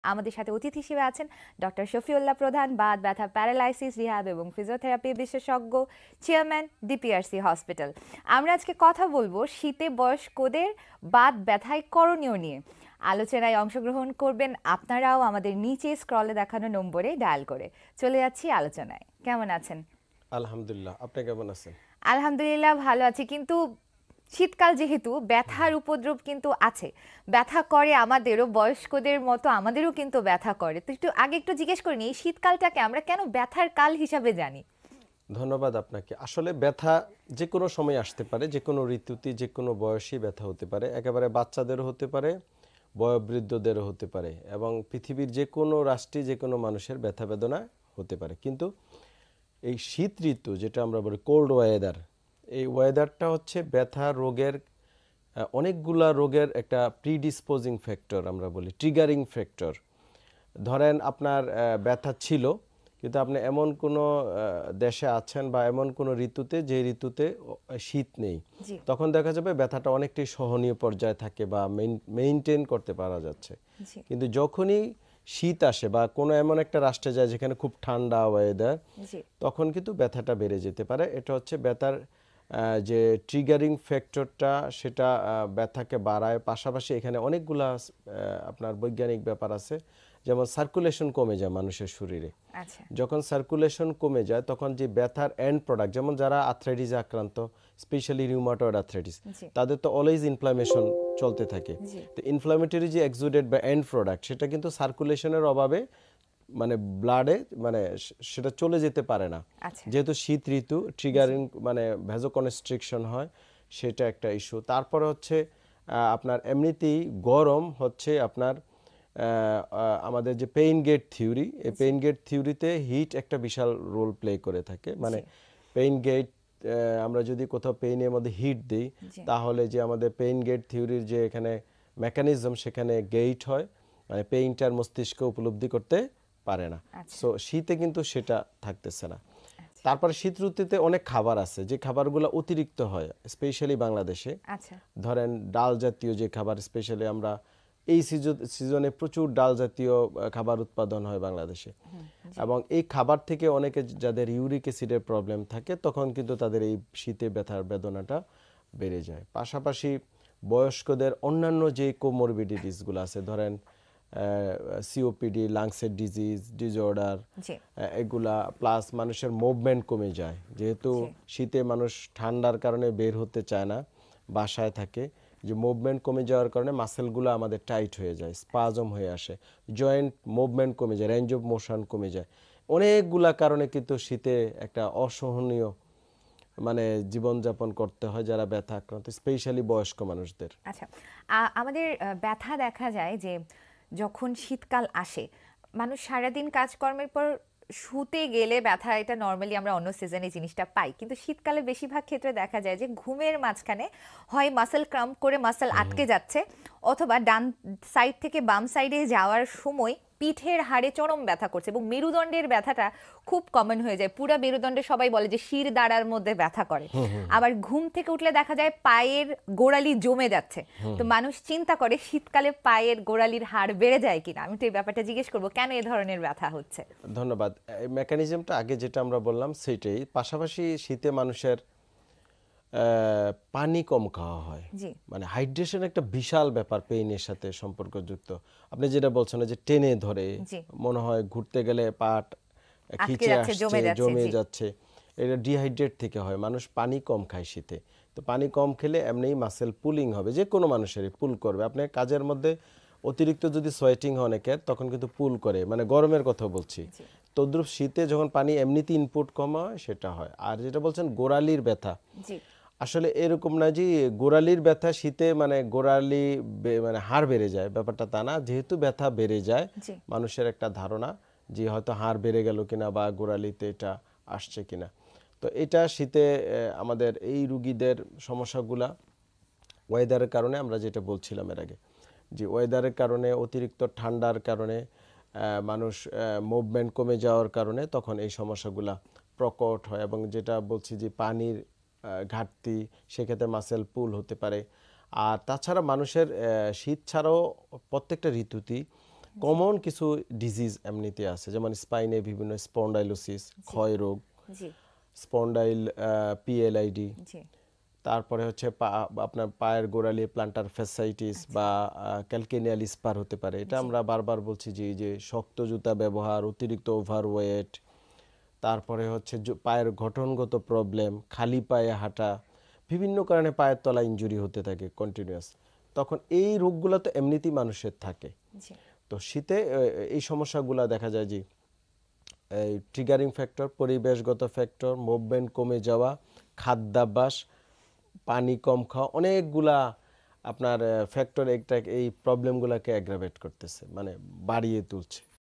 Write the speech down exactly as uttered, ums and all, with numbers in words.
আমাদের সাথে অতিথি হিসেবে আছেন ডক্টর শফিউল্লাহ প্রধান, বাত ব্যথা, প্যারালাইসিস, রিহ্যাব এবং ফিজিওথেরাপি বিশেষজ্ঞ, চেয়ারম্যান ডিপিআরসি হসপিটাল। আমরা আজকে কথা বলবো শীতে বয়স্কদের বাত ব্যথায় করণীয় নিয়ে। আলোচনায় অংশগ্রহণ করবেন আপনারাও আমাদের নিচে স্ক্রলে দেখানো নম্বরে ডায়াল করে। চলে যাচ্ছি আলোচনায়। কেমন আছেন? আলহামদুলিল্লাহ, আপনি কেমন আছেন? আলহামদুলিল্লাহ ভালো আছি, কিন্তু শীতকাল যেহেতু ব্যথার উপদ্রব কিন্তু আছে। ব্যথা করে আমাদেরও, বয়স্কদের মতো আমাদেরও কিন্তু ব্যথা করে। তো একটু আগে একটু জিজ্ঞেস করিনি, এই শীতকালটাকে আমরা কেন ব্যথার কাল হিসাবে জানি? ধন্যবাদ আপনাকে। আসলে ব্যথা যে কোনো সময় আসতে পারে, যে কোনো ঋতুতে, যে কোনো বয়সী ব্যথা হতে পারে। একেবারে বাচ্চাদেরও হতে পারে, বয়োবৃদ্ধদেরও হতে পারে, এবং পৃথিবীর যে কোনো রাষ্ট্রে যে কোনো মানুষের ব্যথা বেদনা হতে পারে। কিন্তু এই শীত ঋতু, যেটা আমরা বলি কোল্ড ওয়েদার, এই ওয়েদারটা হচ্ছে ব্যথা রোগের অনেকগুলা রোগের একটা প্রিডিসপোজিং ফ্যাক্টর, আমরা বলি ট্রিগারিং ফ্যাক্টর। ধরেন আপনার ব্যথা ছিল, কিন্তু আপনি এমন কোনো দেশে আছেন বা এমন কোনো ঋতুতে যে ঋতুতে শীত নেই, তখন দেখা যাবে ব্যথাটা অনেকটাই সহনীয় পর্যায়ে থাকে বা মেইনটেইন করতে পারা যাচ্ছে। কিন্তু যখনই শীত আসে বা কোনো এমন একটা রাষ্ট্রে যায় যেখানে খুব ঠান্ডা ওয়েদার, তখন কিন্তু ব্যথাটা বেড়ে যেতে পারে। এটা হচ্ছে ব্যথার যে ট্রিগারিং ফ্যাক্টরটা, সেটা ব্যথাকে বাড়ায়। পাশাপাশি এখানে অনেকগুলা আপনার বৈজ্ঞানিক ব্যাপার আছে, যেমন সার্কুলেশন কমে যায় মানুষের শরীরে। যখন সার্কুলেশন কমে যায় তখন যে ব্যথার এন্ড প্রোডাক্ট, যেমন যারা আর্থ্রাইটিসে আক্রান্ত, স্পেশালি রিউমাটয়েড আর্থ্রাইটিস, তাদের তো অলওয়েজ ইনফ্লামেশন চলতে থাকে। তো ইনফ্লামেটরি যে এক্সুডেড বা এন্ড প্রোডাক্ট, সেটা কিন্তু সার্কুলেশনের অভাবে মানে ব্লাডে মানে সেটা চলে যেতে পারে না। যেহেতু শীত ঋতু, ট্রিগারিং মানে ভ্যাসোকনস্ট্রিকশন হয়, সেটা একটা ইস্যু। তারপরে হচ্ছে আপনার এমনিতেই গরম হচ্ছে আপনার আমাদের যে পেইন গেট থিওরি, এই পেইন গেট থিওরিতে হিট একটা বিশাল রোল প্লে করে থাকে। মানে পেইন গেট, আমরা যদি কোথাও পেইনের মধ্যে হিট দিই, তাহলে যে আমাদের পেইন গেট থিওরির যে এখানে মেকানিজম, সেখানে গেট হয়, মানে পেইনটার মস্তিষ্ক উপলব্ধি করতে পারে না। সো শীতে কিন্তু সেটা থাকতেছে না। তারপরে শীত ঋতুতে অনেক খাবার আছে, যে খাবারগুলো অতিরিক্ত হয়, স্পেশালি বাংলাদেশে। ধরেন ডাল জাতীয় যে খাবার, স্পেশালি আমরা এই সিজনে প্রচুর ডাল জাতীয় খাবার উৎপাদন হয় বাংলাদেশে, এবং এই খাবার থেকে অনেকে যাদের ইউরিক অ্যাসিডের প্রবলেম থাকে, তখন কিন্তু তাদের এই শীতে ব্যথার বেদনাটা বেড়ে যায়। পাশাপাশি বয়স্কদের অন্যান্য যে কোমরবিডিটিসগুলো আছে, ধরেন সিওপিডি, লাংসের ডিজিজ, ডিজঅর্ডার, এগুলা, প্লাস মানুষের মুভমেন্ট কমে যায়। যেহেতু শীতে মানুষ ঠান্ডার কারণে বের হতে চায় না, বাসায় থাকে, যে মুভমেন্ট কমে যাওয়ার কারণে মাসেলগুলো আমাদের টাইট হয়ে যায়, স্পাজম হয়ে আসে, জয়েন্ট মুভমেন্ট কমে যায়, রেঞ্জ অফ মোশন কমে যায়। অনেকগুলা কারণে কিন্তু শীতে একটা অসহনীয় মানে জীবনযাপন করতে হয় যারা ব্যথা আক্রান্ত, স্পেশালি বয়স্ক মানুষদের। আচ্ছা, আমাদের ব্যথা দেখা যায় যে যখন শীতকাল আসে, মানুষ সারাদিন কাজকর্মের পর শুতে গেলে ব্যথা, এটা নর্মালি আমরা অন্য সিজনে জিনিসটা পাই, কিন্তু শীতকালে বেশিরভাগ ক্ষেত্রে দেখা যায় যে ঘুমের মাঝখানে হয় মাসেল ক্রাম্প করে মাসেল আটকে যাচ্ছে, অথবা ডান সাইড থেকে বাম সাইডে যাওয়ার সময় পিঠের হাড়ে চরম ব্যথা করছে, এবং মেরুদণ্ডের ব্যথাটা খুব কমন হয়ে যায়। পুরো মেরুদণ্ডে সবাই বলে যে শির দাঁড়ার মধ্যে ব্যথা করে। আবার ঘুম থেকে উঠলে দেখা যায় পায়ের গোড়ালি জমে যাচ্ছে। তো মানুষ চিন্তা করে শীতকালে পায়ের গোড়ালির হাড় বেড়ে যায় কিনা। আমি তো এই ব্যাপারটা জিজ্ঞেস করবো, কেন এই ধরনের ব্যথা হচ্ছে? ধন্যবাদ। এই মেকানিজমটা আগে যেটা আমরা বললাম সেটাই। পাশাপাশি শীতে মানুষের পানি কম খাওয়া হয়, মানে হাইড্রেশন একটা বিশাল ব্যাপার পেইনের সাথে সম্পর্কযুক্ত। আপনি যেটা বলছেন যে টেনে ধরে, মনে হয় ঘুরতে গেলে পাট খিচে আসছে, জমে যাচ্ছে, এটা ডিহাইড্রেট থেকে হয়। মানুষ পানি কম খায় শীতে। তো পানি কম খেলে এমনিই মাসেল পুলিং হবে, যে কোনো মানুষেরই পুল করবে। আপনি কাজের মধ্যে অতিরিক্ত যদি সোয়েটিং হয় অনেকের, তখন কিন্তু পুল করে, মানে গরমের কথা বলছি। তদ্রুপ শীতে যখন পানি এমনিতে ইনপুট কম হয়, সেটা হয়। আর যেটা বলছেন গোড়ালির ব্যথা, আসলে এরকম না যে গোড়ালির ব্যথা শীতে মানে গোড়ালি মানে হাড় বেড়ে যায়, ব্যাপারটা তা না। যেহেতু ব্যথা বেড়ে যায়, মানুষের একটা ধারণা যে হয়তো হাড় বেড়ে গেল কিনা বা গোড়ালিতে এটা আসছে কিনা। তো এটা শীতে আমাদের এই রুগীদের সমস্যাগুলা ওয়েদারের কারণে, আমরা যেটা বলছিলাম এর আগে, যে ওয়েদারের কারণে, অতিরিক্ত ঠান্ডার কারণে, মানুষ মুভমেন্ট কমে যাওয়ার কারণে তখন এই সমস্যাগুলা প্রকট হয়। এবং যেটা বলছি যে পানির ঘাটতি, সেক্ষেত্রে মাসেল পুল হতে পারে। আর তাছাড়া মানুষের শীত ছাড়াও প্রত্যেকটা ঋতুতেই কমন কিছু ডিজিজ এমনিতে আছে, যেমন স্পাইনে বিভিন্ন স্পন্ডাইলোসিস, ক্ষয় রোগ, জি স্পন্ডাইল পিএলআইডি, জি তারপরে হচ্ছে পা- আপনার পায়ের গোড়ালি প্লান্টার ফ্যাসাইটিস বা ক্যালকেনিয়াল স্পার হতে পারে। এটা আমরা বারবার বলছি যে এই যে শক্ত জুতা ব্যবহার, অতিরিক্ত ওভারওয়েট, তারপরে হচ্ছে জু- পায়ের গঠনগত প্রবলেম, খালি পায়ে হাঁটা, বিভিন্ন কারণে পায়ের তলা ইনজুরি হতে থাকে কন্টিনিউয়াস। তখন এই রোগগুলো তো এমনিতেই মানুষের থাকে। জি তো শীতে আহ, এই সমস্যাগুলো দেখা যায় যে এই ট্রিগারিং ফ্যাক্টর, পরিবেশগত ফ্যাক্টর, মুভমেন্ট কমে যাওয়া, খাদ্যাভ্যাস, পানি কম খাওয়া, অনেকগুলা আপনার ফ্যাক্টর একটা এই প্রবলেমগুলোকে অ্যাগ্রাভেট করতেছে, মানে বাড়িয়ে তুলছে।